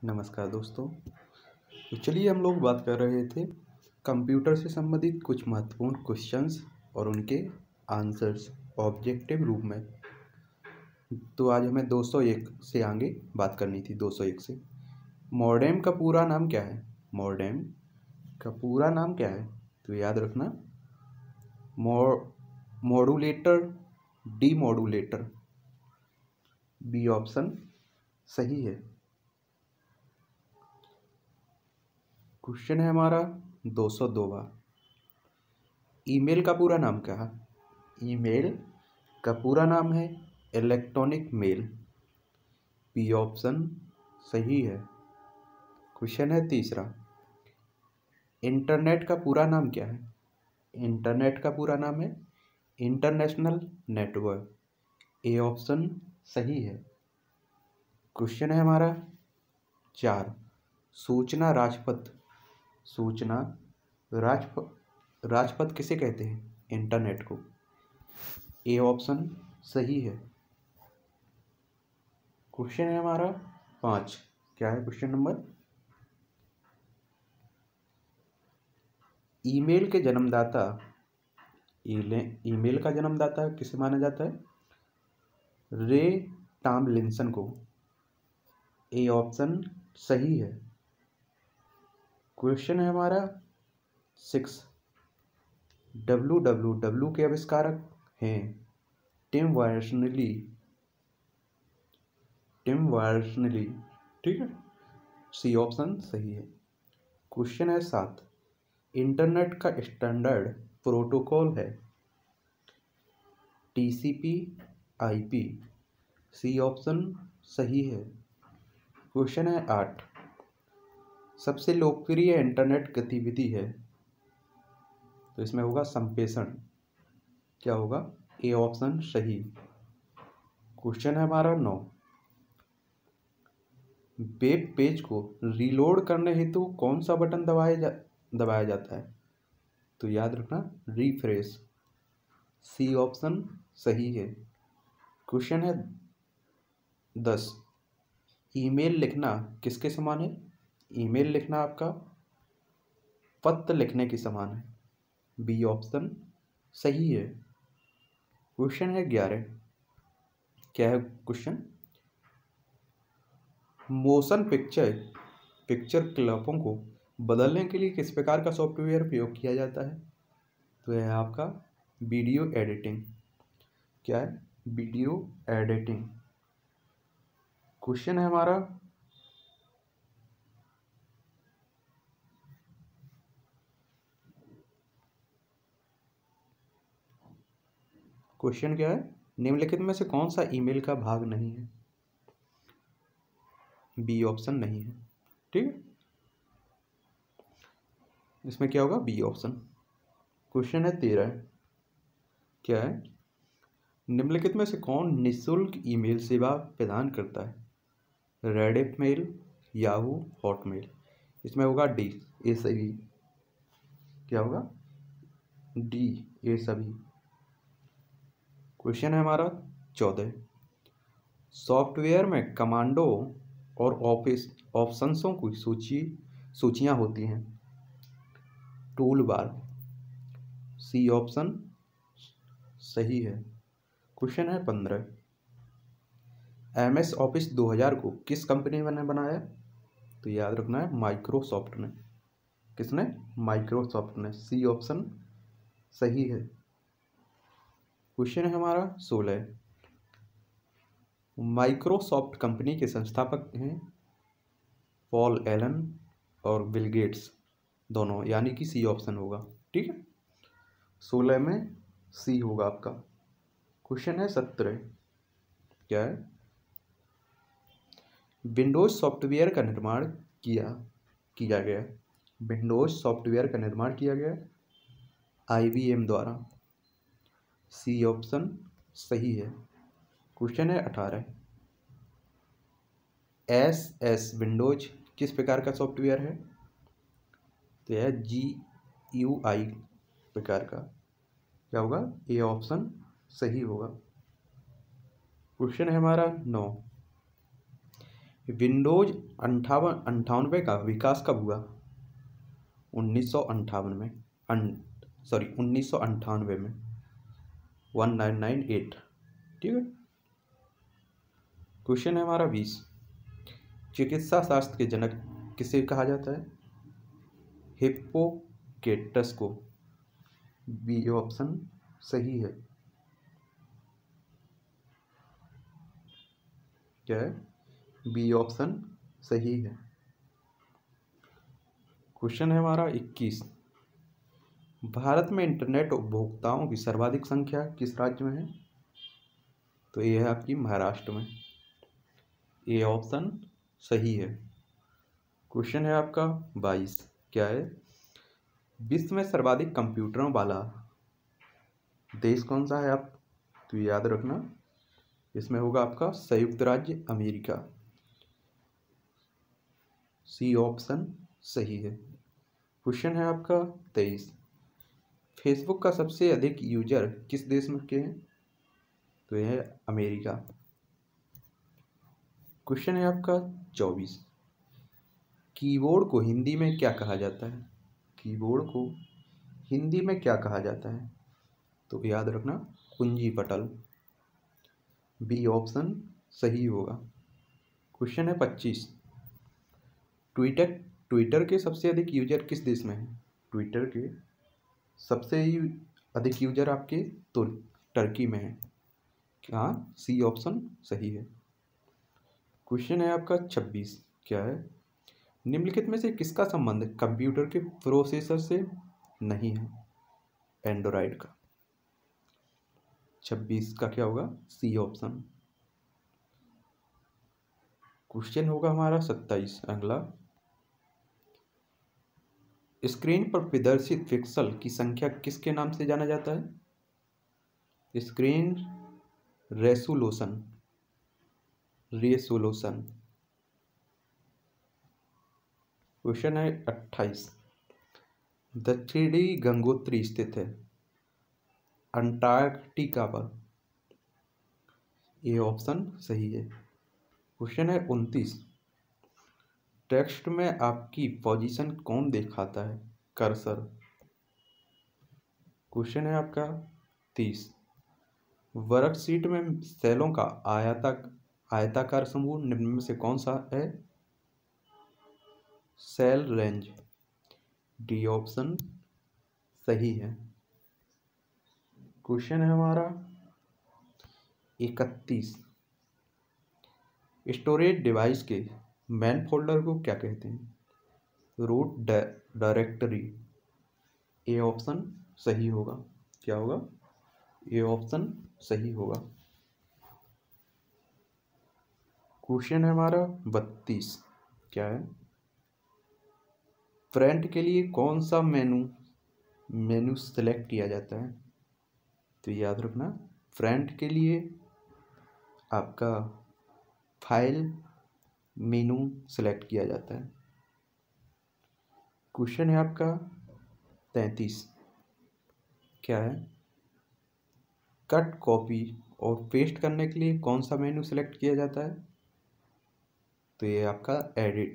नमस्कार दोस्तों। तो चलिए हम लोग बात कर रहे थे कंप्यूटर से संबंधित कुछ महत्वपूर्ण क्वेश्चंस और उनके आंसर्स ऑब्जेक्टिव रूप में। तो आज हमें 201 से आगे बात करनी थी। 201 से मॉडेम का पूरा नाम क्या है? मॉडेम का पूरा नाम क्या है? तो याद रखना, मॉडुलेटर, डीमॉडुलेटर। बी ऑप्शन सही है। क्वेश्चन है हमारा 202वां। ईमेल का पूरा नाम क्या है? ईमेल का पूरा नाम है इलेक्ट्रॉनिक मेल। बी ऑप्शन सही है। क्वेश्चन है तीसरा। इंटरनेट का पूरा नाम क्या है? इंटरनेट का पूरा नाम है इंटरनेशनल नेटवर्क। ए ऑप्शन सही है। क्वेश्चन है हमारा 4। सूचना राजपथ। सूचना राजपथ किसे कहते हैं? इंटरनेट को। ए ऑप्शन सही है। क्वेश्चन है हमारा 5। क्या है क्वेश्चन नंबर? ईमेल के जन्मदाता, ईमेल का जन्मदाता किसे माना जाता है? रे टॉमलिंसन को। ए ऑप्शन सही है। क्वेश्चन है हमारा 6। www के आविष्कारक हैं टिम बर्नर्स-ली। ठीक है, सी ऑप्शन सही है। क्वेश्चन है 7। इंटरनेट का स्टैंडर्ड प्रोटोकॉल है TCP/IP। सी ऑप्शन सही है। क्वेश्चन है 8। सबसे लोकप्रिय इंटरनेट गतिविधि है, तो इसमें होगा संप्रेषण। क्या होगा? ए ऑप्शन सही। क्वेश्चन है हमारा 9। वेब पेज को रीलोड करने हेतु कौन सा बटन दबाया जाता है? तो याद रखना, रिफ्रेश। सी ऑप्शन सही है। क्वेश्चन है 10। ईमेल लिखना किसके समान है? ईमेल लिखना आपका पत्र लिखने के समान है। बी ऑप्शन सही है। क्वेश्चन है 11। क्या है क्वेश्चन? मोशन पिक्चर क्लिपों को बदलने के लिए किस प्रकार का सॉफ्टवेयर प्रयोग किया जाता है? तो यह आपका वीडियो एडिटिंग। क्या है? Video editing. क्वेश्चन है हमारा 12। क्या है? निम्नलिखित में से कौन सा ईमेल का भाग नहीं है? बी ऑप्शन नहीं है। ठीक है, इसमें क्या होगा? B option. क्वेश्चन है 13। क्या है? निम्नलिखित में से कौन निःशुल्क ईमेल सेवा प्रदान करता है? Rediff mail, Yahoo, Hotmail. इसमें होगा डी, ये सभी। क्या होगा? डी, ये सभी। क्वेश्चन है हमारा 14। सॉफ्टवेयर में कमांडो और ऑप्शंसों की सूचियां होती हैं। Tool bar. सी ऑप्शन सही है। क्वेश्चन है 15। MS ऑफिस 2000 को किस कंपनी ने बनाया? तो याद रखना है माइक्रोसॉफ्ट ने। किसने? माइक्रोसॉफ्ट ने। सी ऑप्शन सही है। क्वेश्चन है हमारा 16। माइक्रोसॉफ्ट कंपनी के संस्थापक हैं पॉल एलन और बिल गेट्स दोनों, यानी कि सी ऑप्शन होगा। ठीक है, 16 में सी होगा आपका। क्वेश्चन है 17। क्या है? विंडोज सॉफ्टवेयर का निर्माण किया गया। विंडोज सॉफ्टवेयर का निर्माण किया गया IBM द्वारा। सी ऑप्शन सही है। क्वेश्चन है 18। SS विंडोज किस प्रकार का सॉफ्टवेयर है? तो यह GUI प्रकार का। क्या होगा? ए ऑप्शन सही होगा। क्वेश्चन है हमारा 9। विंडोज 98 का विकास कब हुआ? 1958 में, 1998 में, 1998। ठीक है। क्वेश्चन है हमारा 20, चिकित्सा शास्त्र के जनक किसे कहा जाता है? हिप्पोक्रेटस को। बी ऑप्शन सही है। क्या है? बी ऑप्शन सही है। क्वेश्चन है हमारा 21, भारत में इंटरनेट उपभोक्ताओं की सर्वाधिक संख्या किस राज्य में है? तो ये है आपकी महाराष्ट्र में। ए ऑप्शन सही है। क्वेश्चन है आपका 22, क्या है? विश्व में सर्वाधिक कंप्यूटरों वाला देश कौन सा है आप? तो याद रखना, इसमें होगा आपका संयुक्त राज्य अमेरिका। सी ऑप्शन सही है। क्वेश्चन है आपका 23, फेसबुक का सबसे अधिक यूजर किस देश में के हैं? तो यह है अमेरिका। क्वेश्चन है आपका 24, कीबोर्ड को हिंदी में क्या कहा जाता है? कीबोर्ड को हिंदी में क्या कहा जाता है? तो याद रखना, कुंजी पटल। बी ऑप्शन सही होगा। क्वेश्चन है 25, ट्विटर के सबसे अधिक यूजर किस देश में है? ट्विटर के सबसे अधिक यूजर आपके तो टर्की में है। क्या? सी ऑप्शन सही है। क्वेश्चन है आपका 26, क्या है? निम्नलिखित में से किसका संबंध कंप्यूटर के प्रोसेसर से नहीं है? एंड्रॉइड का। 26 का क्या होगा? C option. क्वेश्चन होगा हमारा 27 अगला, स्क्रीन पर प्रदर्शित पिक्सल की संख्या किसके नाम से जाना जाता है? Screen resolution. क्वेश्चन है 28, दक्षिणी गंगोत्री स्थित है अंटार्कटिका पर। ये ऑप्शन सही है। क्वेश्चन है 29, टेक्स्ट में आपकी पोजीशन कौन दिखाता है? कर्सर। क्वेश्चन है आपका 30, वर्कशीट में सेलों का आयताकार समूह निम्न में से कौन सा है? Cell range. डी ऑप्शन सही है। क्वेश्चन है हमारा 31, स्टोरेज डिवाइस के मैन फोल्डर को क्या कहते हैं? Root directory. ए ऑप्शन सही होगा। क्या होगा? ए ऑप्शन सही होगा। क्वेश्चन है हमारा 32, क्या है? फ्रंट के लिए कौन सा मेनू सेलेक्ट किया जाता है? तो याद रखना, फ्रंट के लिए आपका फाइल मेनू सेलेक्ट किया जाता है। क्वेश्चन है आपका 33, क्या है? कट, कॉपी और पेस्ट करने के लिए कौन सा मेनू सेलेक्ट किया जाता है? तो ये आपका एडिट।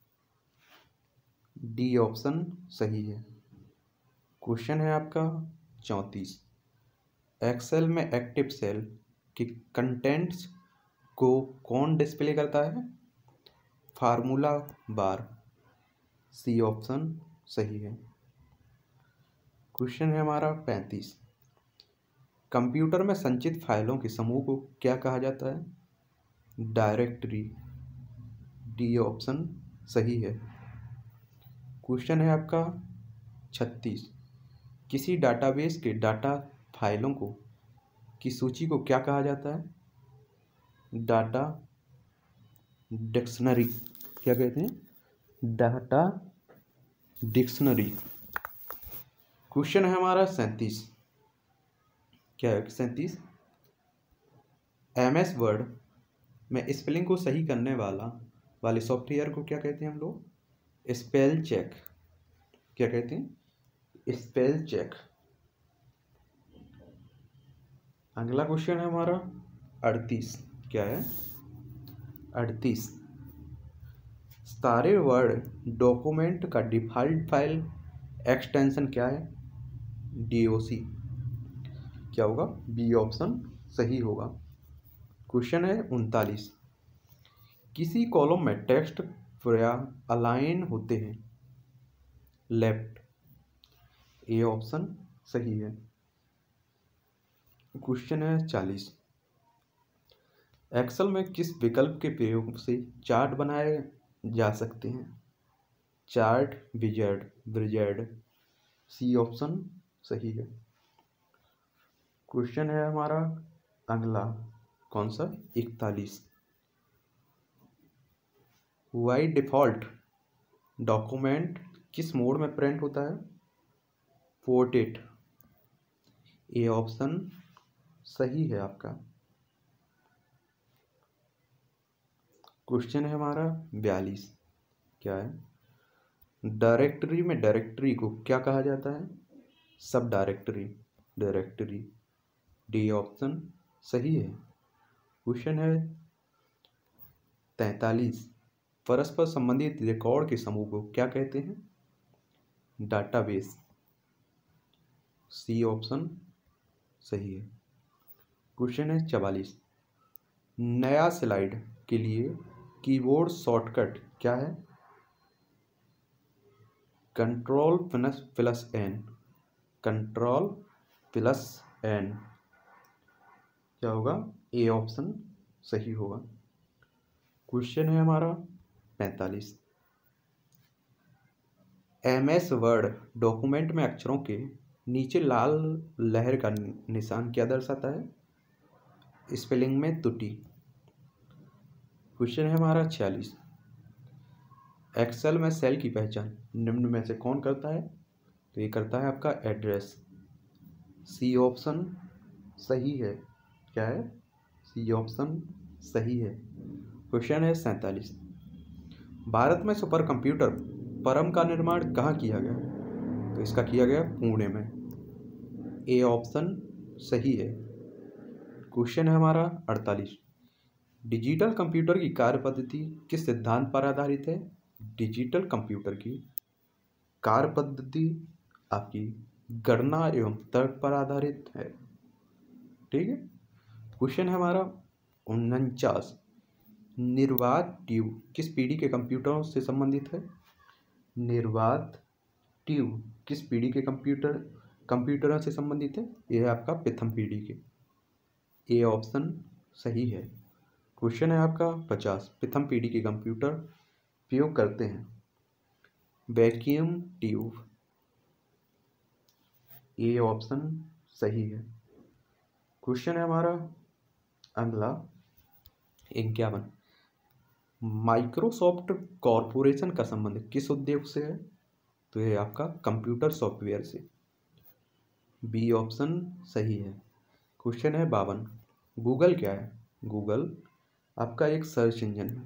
डी ऑप्शन सही है। क्वेश्चन है आपका 34, एक्सेल में एक्टिव सेल के कंटेंट्स को कौन डिस्प्ले करता है? फार्मूला बार। सी ऑप्शन सही है। क्वेश्चन है हमारा 35, कंप्यूटर में संचित फाइलों के समूह को क्या कहा जाता है? डायरेक्टरी। डी ऑप्शन सही है। क्वेश्चन है आपका 36, किसी डाटाबेस के डाटा फाइलों की सूची को क्या कहा जाता है? Data dictionary. क्या कहते हैं? Data dictionary. क्वेश्चन है हमारा 37, क्या है? 37, MS वर्ड में स्पेलिंग को सही करने वाले सॉफ्टवेयर को क्या कहते हैं हम लोग? Spell check. क्या कहते हैं? Spell check. अगला क्वेश्चन है हमारा 38, क्या है? 38, सारे वर्ड डॉक्यूमेंट का डिफ़ॉल्ट फाइल एक्सटेंशन क्या है? DOC। क्या होगा? बी ऑप्शन सही होगा। क्वेश्चन है 39। किसी कॉलम में टेक्स्ट या अलाइन होते हैं लेफ्ट। ए ऑप्शन सही है। क्वेश्चन है 40। एक्सेल में किस विकल्प के प्रयोग से चार्ट बनाए जा सकते हैं? Chart wizard. सी ऑप्शन सही है। क्वेश्चन है हमारा अगला, कौन सा? 41। बाई डिफ़ॉल्ट डॉक्यूमेंट किस मोड में प्रिंट होता है? पोर्ट्रेट। ए ऑप्शन सही है आपका। क्वेश्चन है हमारा 42। क्या है? डायरेक्टरी में डायरेक्टरी को क्या कहा जाता है? सब डायरेक्टरी। डी ऑप्शन सही है। क्वेश्चन है 43। परस्पर संबंधित रिकॉर्ड के समूह को क्या कहते हैं? डाटाबेस। सी ऑप्शन सही है। क्वेश्चन है 44। नया स्लाइड के लिए कीबोर्ड शॉर्टकट क्या है? Control plus N. Control plus N. क्या होगा? ए ऑप्शन सही होगा। क्वेश्चन है हमारा 45। MS वर्ड डॉक्यूमेंट में अक्षरों के नीचे लाल लहर का निशान क्या दर्शाता है? स्पेलिंग में त्रुटि। क्वेश्चन है हमारा 46। एक्सेल में सेल की पहचान निम्न में से कौन करता है? तो ये करता है आपका एड्रेस। सी ऑप्शन सही है। क्या है? सी ऑप्शन सही है। क्वेश्चन है 47। भारत में सुपर कंप्यूटर परम का निर्माण कहाँ किया गया? तो इसका किया गया पुणे में। ए ऑप्शन सही है। क्वेश्चन है हमारा 48। डिजिटल कंप्यूटर की कार्य पद्धति किस सिद्धांत पर आधारित है? डिजिटल कंप्यूटर की कार्य पद्धति आपकी गणना एवं तर्क पर आधारित है। ठीक है। क्वेश्चन है हमारा 49। निर्वात ट्यूब किस पीढ़ी के कंप्यूटरों से संबंधित है? निर्वात ट्यूब किस पीढ़ी के कंप्यूटरों से संबंधित है? यह है आपका प्रथम पीढ़ी के। ए ऑप्शन सही है। क्वेश्चन है आपका 50। प्रथम पीढ़ी के कंप्यूटर प्रयोग करते हैं वैक्यूम ट्यूब। ए ऑप्शन सही है। क्वेश्चन है हमारा अगला 51। माइक्रोसॉफ्ट कॉरपोरेशन का संबंध किस उद्योग से है? तो ये आपका कंप्यूटर सॉफ्टवेयर से। बी ऑप्शन सही है। क्वेश्चन है 52। गूगल क्या है? गूगल आपका एक सर्च इंजन है।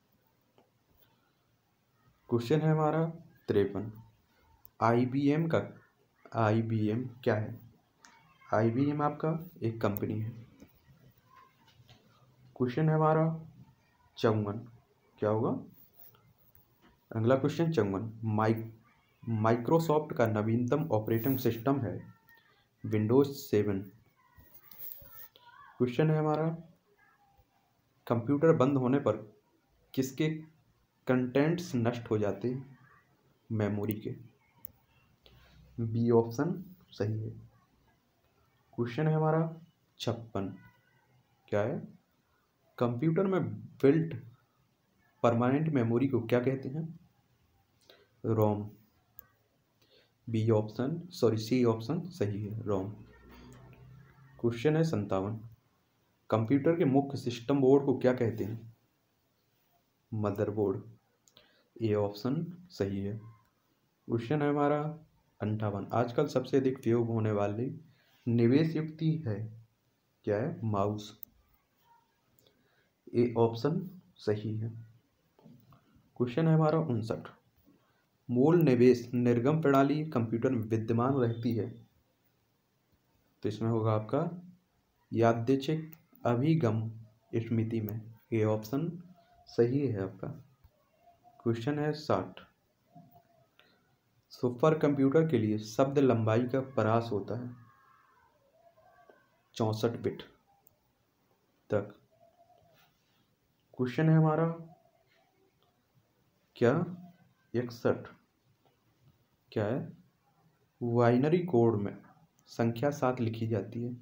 क्वेश्चन है हमारा 53। IBM क्या है? IBM आपका एक कंपनी है। क्वेश्चन है हमारा 54। क्या होगा? अगला क्वेश्चन 54। माइक्रोसॉफ्ट का नवीनतम ऑपरेटिंग सिस्टम है विंडोज 7। क्वेश्चन है हमारा कंप्यूटर बंद होने पर किसके कंटेंट्स नष्ट हो जाते हैं? मेमोरी के। बी ऑप्शन सही है। क्वेश्चन है हमारा 56। क्या है? कंप्यूटर में बिल्ट परमानेंट मेमोरी को क्या कहते हैं? रोम। सी ऑप्शन सही है, रोम। क्वेश्चन है 57। कंप्यूटर के मुख्य सिस्टम बोर्ड को क्या कहते हैं? मदरबोर्ड। ए ऑप्शन सही है। क्वेश्चन है हमारा 58। आजकल सबसे अधिक प्रयोग होने वाली निवेश युक्ति है, क्या है? माउस। ए ऑप्शन सही है। क्वेश्चन है हमारा 59। मूल निवेश निर्गम प्रणाली कंप्यूटर में विद्यमान रहती है, तो इसमें होगा आपका यादृच्छिक अभिगम स्मृति में। ए ऑप्शन सही है आपका। क्वेश्चन है 60। सुपर कंप्यूटर के लिए शब्द लंबाई का परास होता है 64 बिट तक। क्वेश्चन है हमारा क्या 61 क्या है, बाइनरी कोड में संख्या 7 लिखी जाती है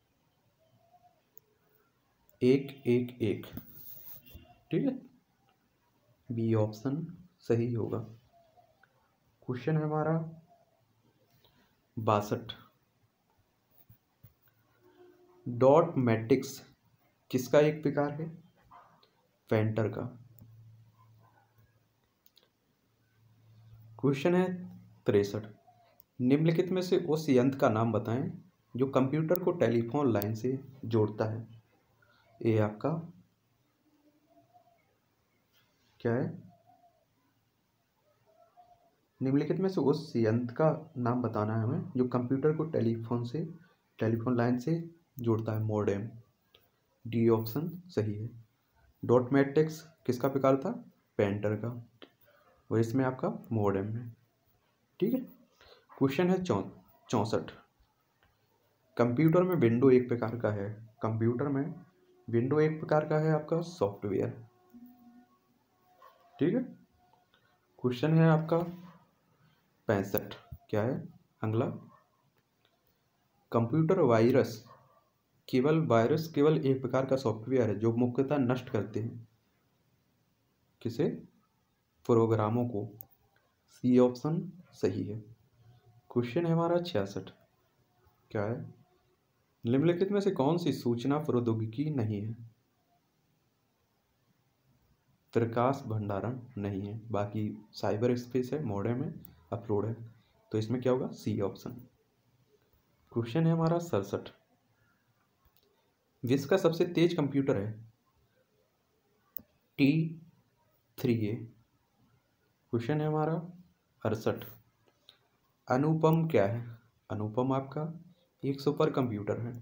111। ठीक है, बी ऑप्शन सही होगा। क्वेश्चन है हमारा 62। डॉट मैट्रिक्स किसका एक प्रकार है, पेंटर का। क्वेश्चन है 63। निम्नलिखित में से उस यंत्र का नाम बताएं जो कंप्यूटर को टेलीफोन लाइन से जोड़ता है। ये आपका क्या है, निम्नलिखित में से उस यंत्र का नाम बताना है हमें जो कंप्यूटर को टेलीफोन लाइन से जोड़ता है, मॉडेम। डी ऑप्शन सही है। डॉट मैट्रिक्स किसका प्रकार था, पेंटर का, और इसमें आपका मॉडेम है। ठीक है। क्वेश्चन है 64। कंप्यूटर में विंडो एक प्रकार का है, कंप्यूटर में विंडो एक प्रकार का है आपका सॉफ्टवेयर। ठीक है। क्वेश्चन है आपका 65। क्या है अगला, कंप्यूटर वायरस केवल एक प्रकार का सॉफ्टवेयर है जो मुख्यतः नष्ट करते हैं किसे, प्रोग्रामों को। सी ऑप्शन सही है। क्वेश्चन है हमारा 66। क्या है, निम्नलिखित में से कौन सी सूचना प्रौद्योगिकी नहीं है, प्रकाश भंडारण नहीं है, बाकी साइबर स्पेस है, मॉडेम है, अपलोड है, तो इसमें क्या होगा, सी ऑप्शन। क्वेश्चन है हमारा 67। विश्व का सबसे तेज कंप्यूटर है T3A। क्वेश्चन है हमारा 68। अनुपम क्या है, अनुपम आपका एक सुपर कंप्यूटर है।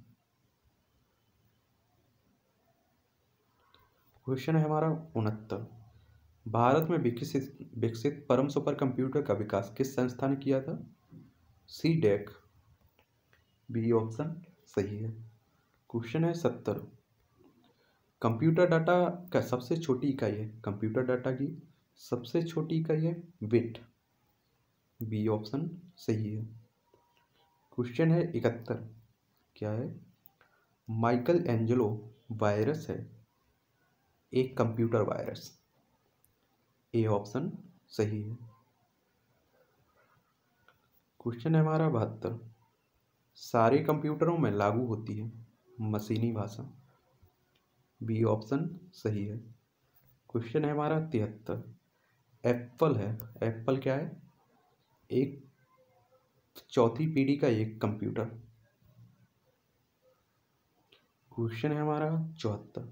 क्वेश्चन है हमारा 69। भारत में विकसित परम सुपर कंप्यूटर का विकास किस संस्था ने किया था, CDEC। बी ऑप्शन सही है। क्वेश्चन है 70। कंप्यूटर डाटा का सबसे छोटी इकाई है, कंप्यूटर डाटा की सबसे छोटी इकाई है बिट। बी ऑप्शन सही है। क्वेश्चन है 71। क्या है, माइकल एंजेलो वायरस है एक कंप्यूटर वायरस। ए ऑप्शन सही है। क्वेश्चन है हमारा 72। सारे कंप्यूटरों में लागू होती है मशीनी भाषा। बी ऑप्शन सही है। क्वेश्चन है हमारा 73। एप्पल है, एप्पल क्या है, एक चौथी पीढ़ी का एक कंप्यूटर। क्वेश्चन है हमारा 74।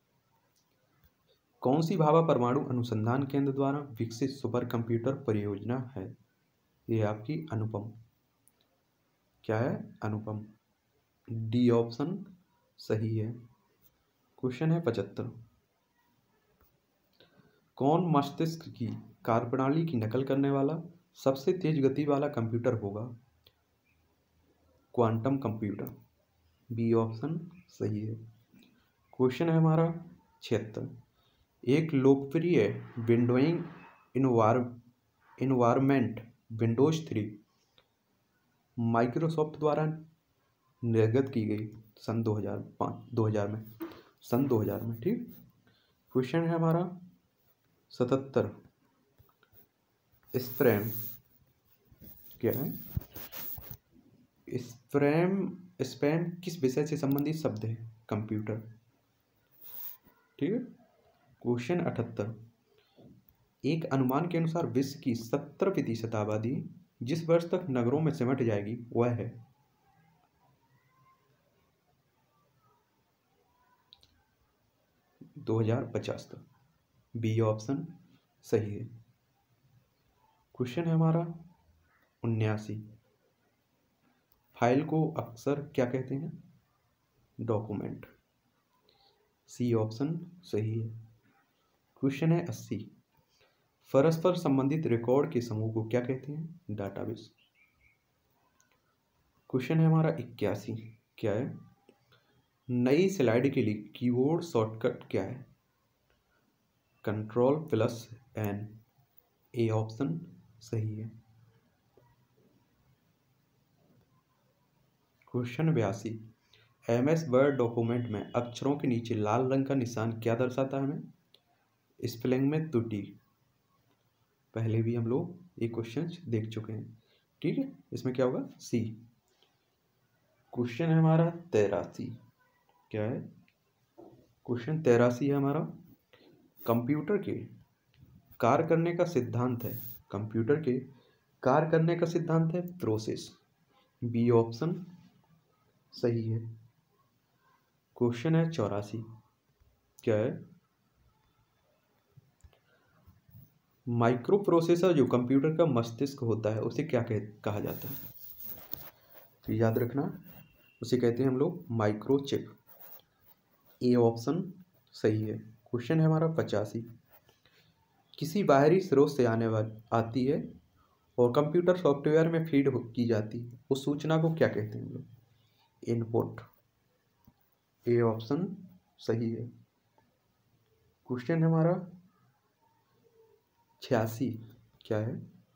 कौन सी भाभा परमाणु अनुसंधान केंद्र द्वारा विकसित सुपर कंप्यूटर परियोजना है, ये आपकी अनुपम। क्या है, अनुपम। डी ऑप्शन सही है। क्वेश्चन है 75। कौन मस्तिष्क की कार्यप्रणाली की नकल करने वाला सबसे तेज गति वाला कंप्यूटर होगा, क्वांटम कंप्यूटर। बी ऑप्शन सही है। क्वेश्चन है हमारा 76। एक लोकप्रिय विंडोइंग इन्वायरमेंट विंडोज 3 माइक्रोसॉफ्ट द्वारा निर्गत की गई सन 2000 में, सन 2000 में। ठीक। क्वेश्चन है हमारा 77। स्पैम क्या है, स्पैम किस विषय से संबंधित शब्द है, कंप्यूटर। ठीक है। क्वेश्चन 78। एक अनुमान के अनुसार विश्व की 70% आबादी जिस वर्ष तक नगरों में सिमट जाएगी वह है, 2050 तक। बी ऑप्शन सही है। क्वेश्चन है हमारा 79। फाइल को अक्सर क्या कहते हैं, डॉक्यूमेंट। सी ऑप्शन सही है। क्वेश्चन है 80। परस्पर संबंधित रिकॉर्ड के समूह को क्या कहते हैं? डाटाबेस। क्वेश्चन है हमारा 81, क्या है? नई स्लाइड के लिए कीबोर्ड शॉर्टकट क्या है? Ctrl+N। ए ऑप्शन सही है। क्वेश्चन 82, MS वर्ड डॉक्यूमेंट में अक्षरों के नीचे लाल रंग का निशान क्या दर्शाता है हमें? स्पेलिंग में त्रुटि। पहले भी हम लोग ये क्वेश्चन देख चुके हैं, ठीक है। इसमें क्या होगा? सी। क्वेश्चन है हमारा 83, क्या है? क्वेश्चन 83 है हमारा, कंप्यूटर के कार्य करने का सिद्धांत है। कंप्यूटर के कार्य करने का सिद्धांत है प्रोसेस। बी ऑप्शन सही है। क्वेश्चन है 84, क्या है? माइक्रो प्रोसेसर जो कंप्यूटर का मस्तिष्क होता है उसे क्या कहा जाता है? तो याद रखना, उसे कहते हैं हम लोग माइक्रोचिप। ए ऑप्शन सही है। क्वेश्चन है हमारा 85, किसी बाहरी स्रोत से आती है और कंप्यूटर सॉफ्टवेयर में फीड की जाती है, उस सूचना को क्या कहते हैं हम लोग? इनपुट। ए ऑप्शन सही है। क्वेश्चन है हमारा 86, क्या है?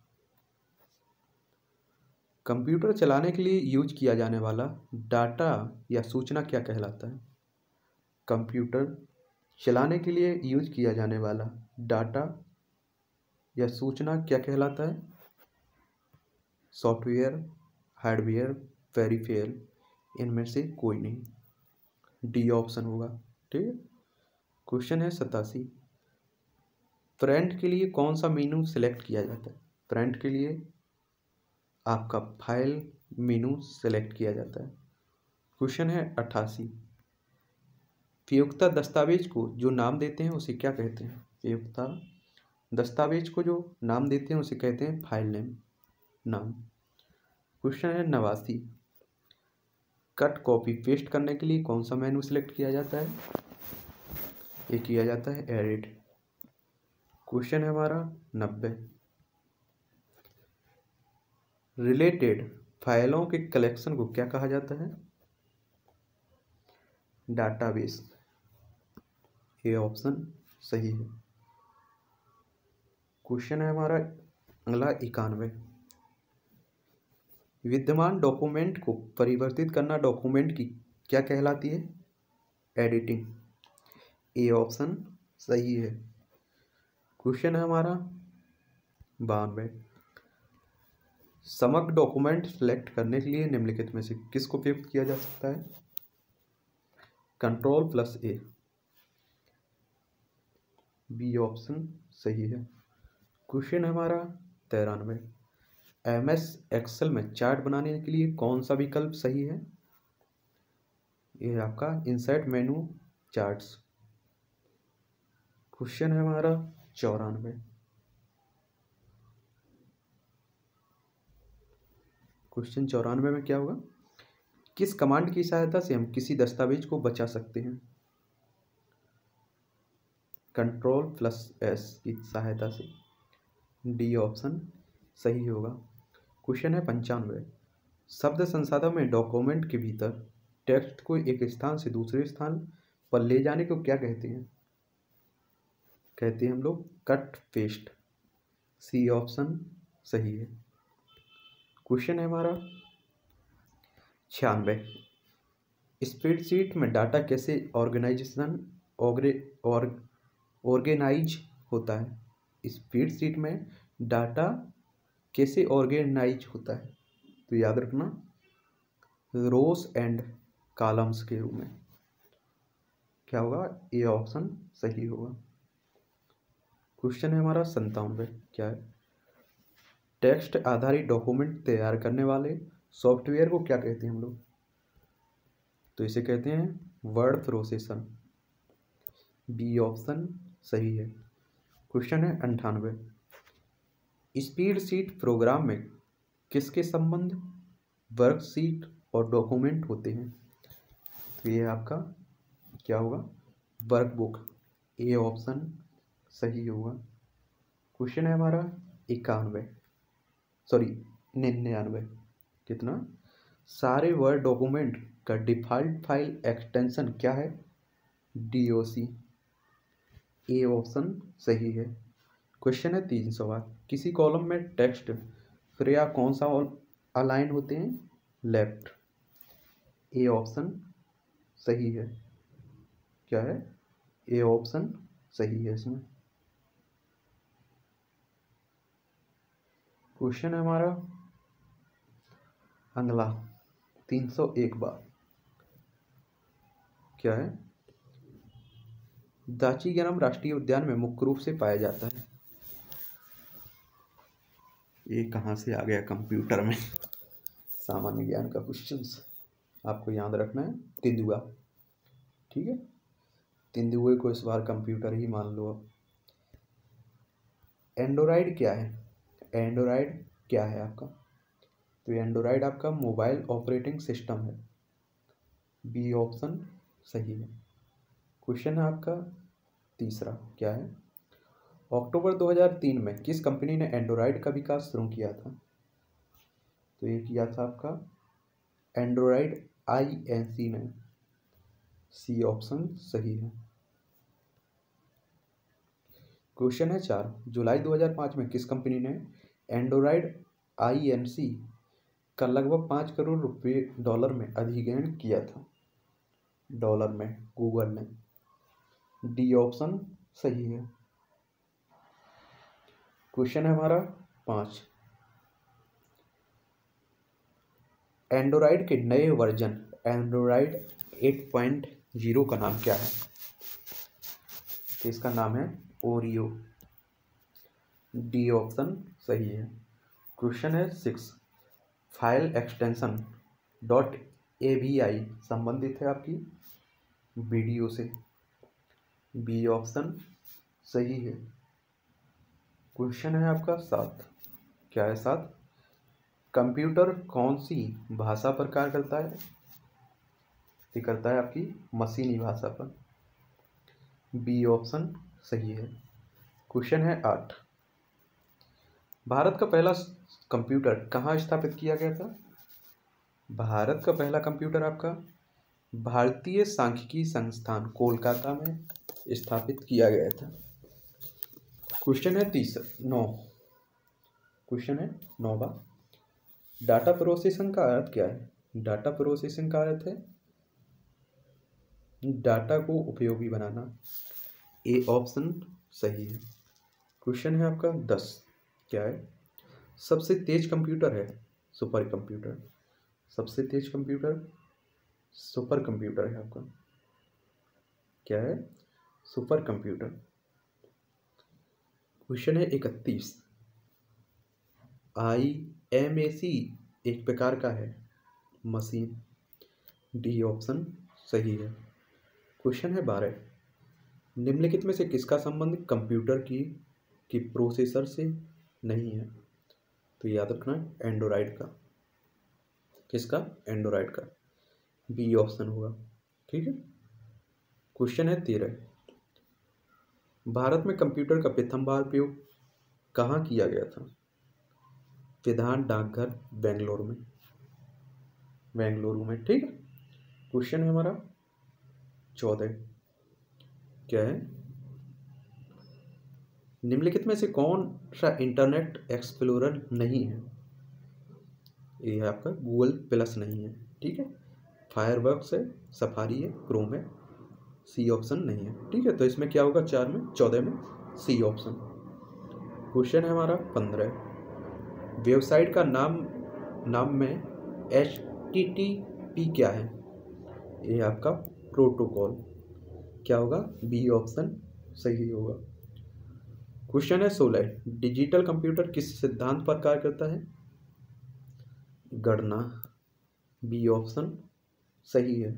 कंप्यूटर चलाने के लिए यूज किया जाने वाला डाटा या सूचना क्या कहलाता है? कंप्यूटर चलाने के लिए यूज किया जाने वाला डाटा या सूचना क्या कहलाता है? सॉफ्टवेयर, हार्डवेयर, पेरिफेरल, इनमें से कोई नहीं। डी ऑप्शन होगा, ठीक है। क्वेश्चन है 87, प्रिंट के लिए कौन सा मेनू सेलेक्ट किया जाता है? प्रिंट के लिए आपका फाइल मेनू सेलेक्ट किया जाता है। क्वेश्चन है 88, प्रयोक्ता दस्तावेज को जो नाम देते हैं उसे क्या कहते हैं? प्रयोक्ता दस्तावेज को जो नाम देते हैं उसे कहते हैं फाइल नेम, नाम। क्वेश्चन है 89, कट कॉपी पेस्ट करने के लिए कौन सा मेनू सेलेक्ट किया जाता है? ये किया जाता है एडिट। क्वेश्चन है हमारा 90, रिलेटेड फाइलों के कलेक्शन को क्या कहा जाता है? डाटाबेस। ये ऑप्शन सही है। क्वेश्चन है हमारा अगला 91, विद्यमान डॉक्यूमेंट को परिवर्तित करना डॉक्यूमेंट की क्या कहलाती है? एडिटिंग। ए ऑप्शन सही है। क्वेश्चन है हमारा 92, समग्र डॉक्यूमेंट सेलेक्ट करने के लिए निम्नलिखित में से किसको उपयोग किया जा सकता है? Ctrl+A। बी ऑप्शन सही है। क्वेश्चन है हमारा 93, MS एक्सेल में चार्ट बनाने के लिए कौन सा विकल्प सही है? ये आपका इंसर्ट मेनू चार्ट्स। क्वेश्चन है हमारा 94, क्वेश्चन 94 में क्या होगा? किस कमांड की सहायता से हम किसी दस्तावेज को बचा सकते हैं? Ctrl+S की सहायता से। डी ऑप्शन सही होगा। क्वेश्चन है 95, शब्द संसाधन में डॉक्यूमेंट के भीतर टेक्स्ट को एक स्थान से दूसरे स्थान पर ले जाने को क्या कहते हैं? कहते हैं हम लोग कट पेस्ट। सी ऑप्शन सही है। क्वेश्चन है हमारा 96, स्प्रेडशीट में डाटा कैसे ऑर्गेनाइज होता है? स्प्रेडशीट में डाटा कैसे ऑर्गेनाइज होता है? तो याद रखना, रोस एंड कॉलम्स के रूप में। क्या होगा? ए ऑप्शन सही होगा। क्वेश्चन है हमारा 97, क्या है? टेक्स्ट आधारित डॉक्यूमेंट तैयार करने वाले सॉफ्टवेयर को क्या कहते हैं हम लोग? तो इसे कहते हैं वर्ड प्रोसेसर। बी ऑप्शन सही है। क्वेश्चन है 98, स्प्रेडशीट प्रोग्राम में किसके संबंध वर्कशीट और डॉक्यूमेंट होते हैं? तो ये आपका क्या होगा? वर्कबुक। ए ऑप्शन सही होगा। क्वेश्चन है हमारा 99 कितना, सारे वर्ड डॉक्यूमेंट का डिफ़ॉल्ट फाइल एक्सटेंशन क्या है? DOC। ए ऑप्शन सही है। क्वेश्चन है 308, किसी कॉलम में टेक्स्ट फ्रेया कौन सा अलाइन होते हैं? लेफ्ट। ए ऑप्शन सही है। क्या है? ए ऑप्शन सही है इसमें। क्वेश्चन है हमारा अगला 301 बार, क्या है? दाचीगरम राष्ट्रीय उद्यान में मुख्य रूप से पाया जाता है। ये कहाँ से आ गया कंप्यूटर में? सामान्य ज्ञान का क्वेश्चंस आपको याद रखना है। तेंदुआ, ठीक है, तेंदुए को इस बार कंप्यूटर ही मान लो अब। एंड्रॉयड क्या है? एंड्रॉयड क्या है आपका? तो एंड्रॉयड आपका मोबाइल ऑपरेटिंग सिस्टम है। बी ऑप्शन सही है। क्वेश्चन है आपका तीसरा, क्या है? अक्टूबर 2003 में किस कंपनी ने एंड्रॉयड का विकास शुरू किया था? तो ये किया था आपका एंड्रॉयड INC ने। सी ऑप्शन सही है। क्वेश्चन है 4, जुलाई 2005 में किस कंपनी ने एंड्रॉयड INC का लगभग 5 करोड़ रुपए डॉलर में अधिग्रहण किया था? डॉलर में गूगल ने। डी ऑप्शन सही है। क्वेश्चन है हमारा 5, एंड्रॉयड के नए वर्जन एंड्रॉयड 8.0 का नाम क्या है? तो इसका नाम है ओरियो। डी ऑप्शन सही है। क्वेश्चन है 6, फाइल एक्सटेंशन .avi संबंधित है आपकी वीडियो से। बी ऑप्शन सही है। क्वेश्चन है आपका 7, क्या है 7, कंप्यूटर कौन सी भाषा पर कार्य करता है? ये करता है आपकी मशीनी भाषा पर। बी ऑप्शन सही है। क्वेश्चन है 8, भारत का पहला कंप्यूटर कहाँ स्थापित किया गया था? भारत का पहला कंप्यूटर आपका भारतीय सांख्यिकी संस्थान कोलकाता में स्थापित किया गया था। क्वेश्चन है 9, क्वेश्चन है 9वां, डाटा प्रोसेसिंग का अर्थ क्या है? डाटा प्रोसेसिंग का अर्थ है डाटा को उपयोगी बनाना। ए ऑप्शन सही है। क्वेश्चन है आपका 10, क्या है? सबसे तेज कंप्यूटर है सुपर कंप्यूटर। सबसे तेज कंप्यूटर सुपर कंप्यूटर है आपका। क्या है? Super computer. क्वेश्चन है 31, IMAC एक प्रकार का है मशीन। डी ऑप्शन सही है। क्वेश्चन है 12, निम्नलिखित में से किसका संबंध कंप्यूटर की प्रोसेसर से नहीं है? तो याद रखना एंड्रॉयड का। किसका? एंड्रॉयड का। बी ऑप्शन होगा, ठीक है। क्वेश्चन है 13, भारत में कंप्यूटर का प्रथम बार प्रयोग कहाँ किया गया था? विधान डाकघर बेंगलुरु में, ठीक है। क्वेश्चन है हमारा 14, क्या है? निम्नलिखित में से कौन सा इंटरनेट एक्सप्लोरर नहीं है? ये है आपका गूगल प्लस नहीं है, ठीक है। फायरवर्क्स है, सफारी है, क्रोम है। सी ऑप्शन नहीं है, ठीक है। तो इसमें क्या होगा? 14 में सी ऑप्शन। क्वेश्चन है हमारा 15, वेबसाइट का नाम में HTTP क्या है? ये आपका प्रोटोकॉल। क्या होगा? बी ऑप्शन सही होगा। क्वेश्चन है 16, डिजिटल कंप्यूटर किस सिद्धांत पर कार्य करता है? गणना। बी ऑप्शन सही है।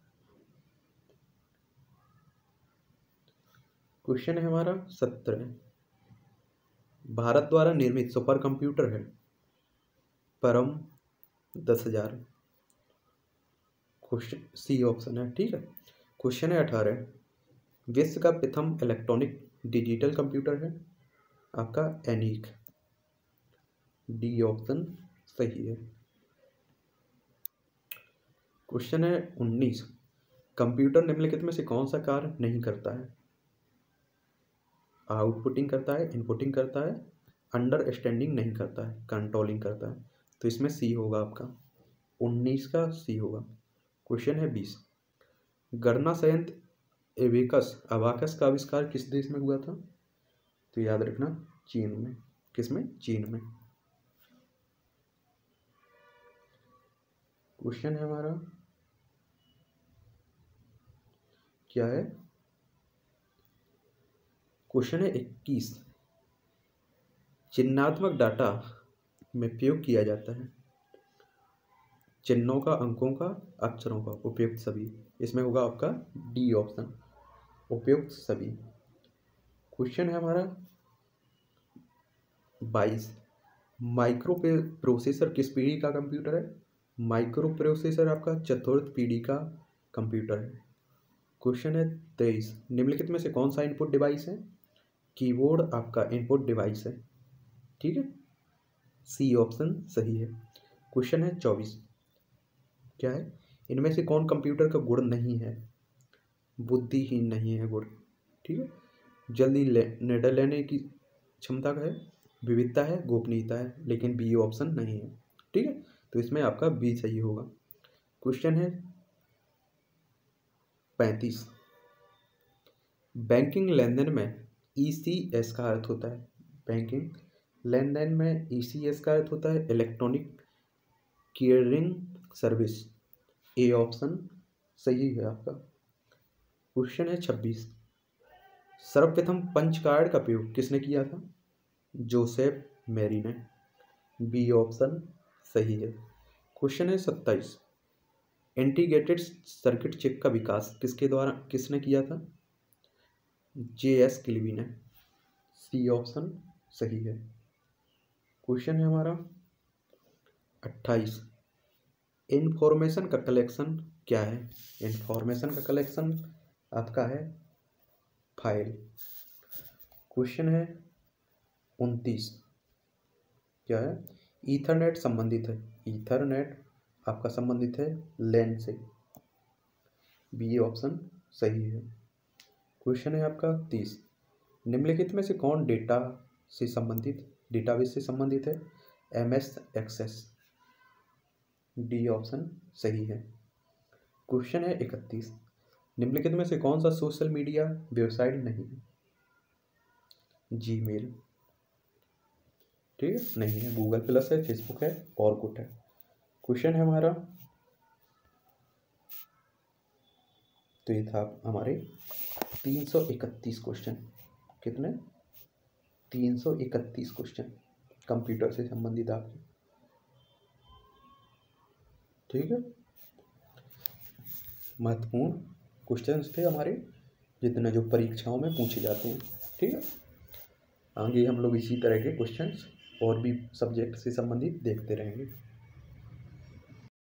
क्वेश्चन है हमारा 17, भारत द्वारा निर्मित सुपर कंप्यूटर है परम 10,000। क्वेश्चन सी ऑप्शन है, ठीक है। क्वेश्चन है 18, विश्व का प्रथम इलेक्ट्रॉनिक डिजिटल कंप्यूटर है? आपका एनीक, डी ऑप्शन सही है। क्वेश्चन है 19, कंप्यूटर निम्नलिखित में से कौन सा कार्य नहीं करता है? आउटपुटिंग करता है, इनपुटिंग करता है, अंडरस्टैंडिंग नहीं करता है, कंट्रोलिंग करता है। तो इसमें सी होगा आपका, 19 का सी होगा। क्वेश्चन है 20, गणना संयंत्र अबाकस का आविष्कार किस देश में हुआ था? तो याद रखना चीन में। किसमें? चीन में। क्वेश्चन है हमारा क्या है? क्वेश्चन है 21, चिन्हात्मक डाटा में प्रयोग किया जाता है चिन्हों का, अंकों का, अक्षरों का, उपयुक्त सभी। इसमें होगा आपका डी ऑप्शन, उपयुक्त सभी। क्वेश्चन है हमारा 22, माइक्रो प्रोसेसर किस पीढ़ी का कंप्यूटर है? माइक्रो प्रोसेसर आपका चतुर्थ पीढ़ी का कंप्यूटर है। क्वेश्चन है 23, निम्नलिखित में से कौन सा इनपुट डिवाइस है? कीबोर्ड आपका इनपुट डिवाइस है। ठीक है, सी ऑप्शन सही है। क्वेश्चन है 24, क्या है? इनमें से कौन कंप्यूटर का गुण नहीं है? बुद्धिहीन नहीं है गुण। ठीक है, जल्दी निर्णय लेने की क्षमता का है, विविधता है, गोपनीयता है, लेकिन बी ऑप्शन नहीं है। ठीक है, तो इसमें आपका बी सही होगा। क्वेश्चन है 35, बैंकिंग लेन देन में ECS का अर्थ होता है, बैंकिंग लेन देन में ECS का अर्थ होता है electronic clearing service. A option सही है आपका। क्वेश्चन है 26, सर्वप्रथम पंच कार्ड का प्रयोग किसने किया था? जोसेफ मेरी ने। बी ऑप्शन सही है। क्वेश्चन है 27, इंटीग्रेटेड सर्किट चिप का विकास किसने किया था? JS किल्वी ने। सी ऑप्शन सही है। क्वेश्चन है हमारा 28, इंफॉर्मेशन का कलेक्शन क्या है? इंफॉर्मेशन का कलेक्शन आपका है फाइल। क्वेश्चन है 29, क्या है? ईथरनेट संबंधित है, ईथरनेट आपका संबंधित है लैन से। बी ऑप्शन सही है। क्वेश्चन है आपका 30, निम्नलिखित में से कौन डेटाबेस से संबंधित है? MS access. डी ऑप्शन सही है। क्वेश्चन है 31, निम्नलिखित में से कौन सा सोशल मीडिया वेबसाइट नहीं है? जीमेल। ठीक है, नहीं है। गूगल प्लस है, फेसबुक है, ऑरकुट है। क्वेश्चन है हमारा, तो ये था हमारे 331 क्वेश्चन। कितने? 331 क्वेश्चन कंप्यूटर से संबंधित आपके। ठीक है, महत्वपूर्ण क्वेश्चंस थे हमारे, जितने जो परीक्षाओं में पूछे जाते हैं। ठीक है, आगे हम लोग इसी तरह के क्वेश्चंस और भी सब्जेक्ट से संबंधित देखते रहेंगे।